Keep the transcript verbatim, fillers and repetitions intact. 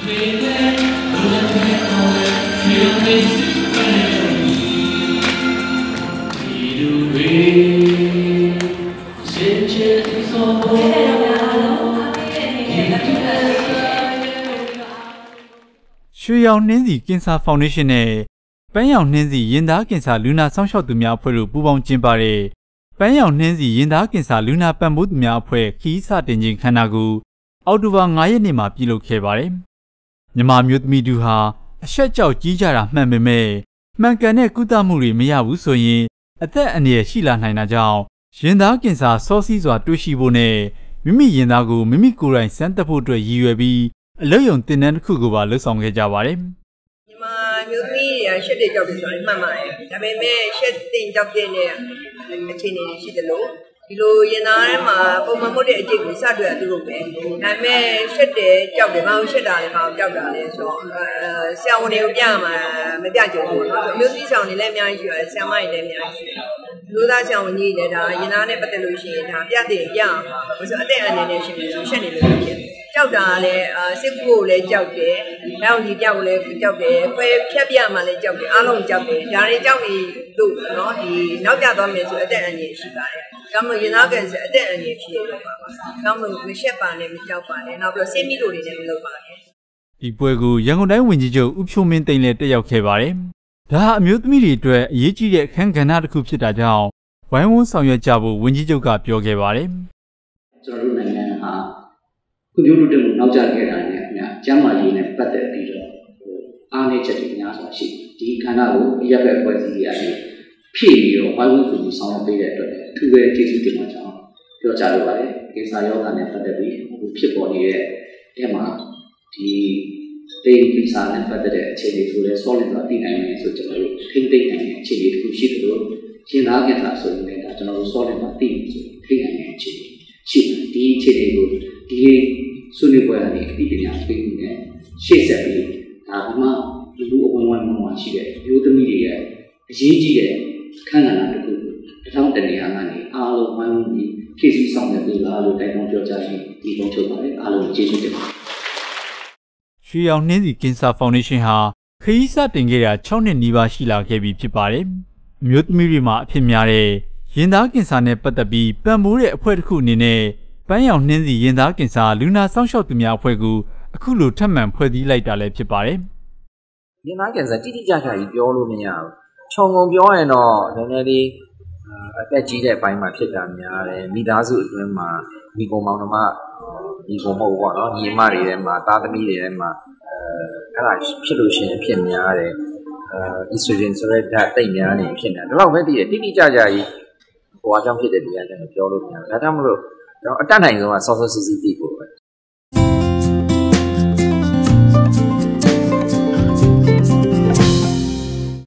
ရွှေရောင်နှင်းစီကင်ဆာဖောင်ဒေးရှင်းနဲ့ပန်းရောင်နှင်းစီရင်သားကင်ဆာလူနာစောင့်ရှောက်သူများအဖွဲ့တို့ပူးပေါင်းကျင်းပတဲ့ပန်းရောင်နှင်းစီရင်သားကင်ဆာလူနာပံ့ပိုးသူများအဖွဲ့ခီးစတင်ခြင်းခမ်းနားကိုအောက်တိုဘာ၅ရက်နေ့မှာပြုလုပ်ခဲ့ပါတယ်။မြန်မာမျိုးသမီးတို့ဟာအရှက်ကြောက်ကြီးကြတာမှန်ပေမဲ့မှန်ကန်တဲ့ကုသမှုတွေမရဘူးဆိုရင်အသက်အန္တရာယ်ရှိလာနိုင်တာကြောင့်ရင်သားကင်ဆာစောစီးစွာတွေ့ရှိဖို့နဲ့မိမိရင်သားကိုမိမိကိုယ်တိုင်စမ်းသပ်ဖို့အတွက်ရည်ရွယ်ပြီးအလုပ်ရုံတင်တန်းတစ်ခုကိုပါလှုပ်ဆောင်ခဲ့ကြပါတယ်။မြန်မာမျိုးသမီးတွေကရှက်တဲ့ကြောက်တယ်ဆိုတာမှန်ပါတယ်။ဒါပေမဲ့ရှက်တင်ကြောက်တဲ့နဲ့အခြေအနေရှိတယ်လို့ဒီလိုရင်သားထဲမှာပုံမှန်မဟုတ်တဲ့အကျိတ်ကိုစတွေ့ရသူတို့ပဲ။ဒါပေမဲ့ရှက်တယ်ကြောက်တယ်ဘာလို့ရှက်တာလဲဘာလို့ကြောက်တာလဲဆိုတော့အဲဆရာဝန်တွေကိုပြမှာမပြကြဘူးเนาะ။မျိုးသမီးဆောင်တွေလည်းအများကြီးရှိရတယ်ဆရာမတွေလည်းအများကြီးရှိတယ်။လူသားဆောင်ကြီးလည်းဒါရင်သားနဲ့ပတ်သက်လို့ရှိရင်ဒါပြတဲ့ပြအောင်ဆိုအသက်အန္တရာယ်နဲ့ရှိမယ်ဆိုရှက်နေလို့ဖြစ်တယ်။ကြောက်တာလည်းစစ်ကူကိုလည်းကြောက်တယ်။နောက်ဒီကြောက်လည်းကြောက်တယ်။ခွဲဖြတ်ပြမှလည်းကြောက်တယ်။အားလုံးကြောက်တယ်။ဒါတွေကြောက်နေလို့เนาะဒီနောက်ကျသွားမယ်ဆိုအသက်အန္တရာယ်ရှိပါတယ်။ဒါမှမဟုတ်ရင်သားကင်ဆာအသက်အန္တရာယ်ဖြစ်နေလို့ပါပါ။ဒါမှမဟုတ်မရှက်ပါနဲ့မကြောက်ပါနဲ့။နောက်ပြီးဆေးမီတို့တွေလည်းမလုပ်ပါနဲ့။ဒီပွဲကိုရန်ကုန်တိုင်းဝန်ကြီးချုပ်ဦးဖြိုးမင်းသိန်းလည်းတက်ရောက်ခဲ့ပါတယ်။ဒါဟာအမျိုးသမီးတွေအတွက်အရေးကြီးတဲ့အခန်းကဏ္ဍတစ်ခုဖြစ်တာကြောင့်ဝိုင်းဝန်းဆောင်ရွက်ကြဖို့ဝန်ကြီးချုပ်ကပြောခဲ့ပါတယ်။ကျွန်တော်တို့နိုင်ငံဟာခုမျိုးတို့တက်နောက်ကျခဲ့တာနဲ့အများကျန်းမာရေးနဲ့ပတ်သက်ပြီးတော့ဟိုအားနည်းချက်တွေများစွာရှိဒီခန္ဓာကိုအရက်ပဲဖွဲ့စည်းရည်ဖြည့်ပြီးတော့ဝိုင်းဝန်းကူညီဆောင်ရွက်ပေးတဲ့အတွက်အထူးပဲကျေးဇူးတင်ပါကြောင်းပြောကြားလိုပါတယ်။ကင်ဆာရောဂါနဲ့ပတ်သက်ပြီးအခုဖြစ်ပေါ်နေတဲ့အဲမှာဒီတိတ်ကင်ဆာနဲ့ပတ်သက်တဲ့အခြေအနေဆိုလဲ solid တော့သိနိုင်မယ်ဆိုကျွန်တော်တို့ထိမ့်သိမ့်နိုင်တဲ့အခြေအနေတစ်ခုရှိတယ်လို့ရင်သားကင်ဆာဆိုရင်လည်းဒါကျွန်တော်တို့ solid တော့သိဆိုထိမ့်နိုင်တဲ့အခြေအနေရှိဒီအခြေအနေကိုဒီဆွေးနွေးပွဲကနေအပြီးပြန်ပြေးနေရှေ့ဆက်ပြီးဒါကမှလူမှုအဝန်ဝန်မှာရှိတဲ့မျိုးသမီးတွေရဲ့အရေးကြီးတဲ့ခန္ဓာနာတစ်ခုကိုတစ်ထောင်တနေရာကနေအားလုံးဝိုင်းဝန်းပြီးဖြည့်ဆည်းဆောင်ရွက်ပေးပါလို့တိုက်တွန်းပြောကြားရင်းဒီကုန်းချုပ်ပါတယ်အားလုံးကျေးဇူးတင်ပါတယ်ရွှေရောင်နှင်းစီကင်ဆာဖောင်ဒေးရှင်းဟာခရီးစတင်ခဲ့တာ၆နှစ်နီးပါးရှိလာခဲ့ပြီဖြစ်ပါတယ်အမျိုးသမီးတွေမှာအဖြစ်များတဲ့ရင်သားကင်ဆာနဲ့ပတ်သက်ပြီးပံ့ပိုးတဲ့အဖွဲ့တစ်ခုအနေနဲ့ပန်းရောင်နှင်းစီရင်သားကင်ဆာလူနာစောင့်ရှောက်သူများအဖွဲ့ကိုအခုလိုထပ်မံဖွဲ့စည်းလိုက်တာလည်းဖြစ်ပါတယ်။ရင်သားကင်ဆာတိတိကျကျကြီးပြောလို့မရဘူး။ခြုံငုံပြောရင်တော့နည်းနည်းလေးအသက်ကြီးတဲ့အပိုင်းမှာဖြစ်တာများတယ်။မိသားစုအတွင်းမှာမိကုံမောင်နှမမိကုံမဟုတ်ပေါ့နော်။ညီမတွေထဲမှာသားသမီးတွေထဲမှာအဲအဲ့ဒါဖြစ်လို့ရှိရင်ဖြစ်များတယ်။အဲ estrogen ဆိုတဲ့ဓာတ်တိတ်များနေဖြစ်နေတာ။ဒါတော့ပဲတည်တယ်တိတိကျကျကြီးဟိုအကြောင်းဖြစ်တဲ့တရားလည်းပြောလို့မရဘူး။ဒါကြောင့်မလို့ကျွန်တော်အတတ်နိုင်ဆုံးကစောစောစီးစီးသိဖို့ပဲ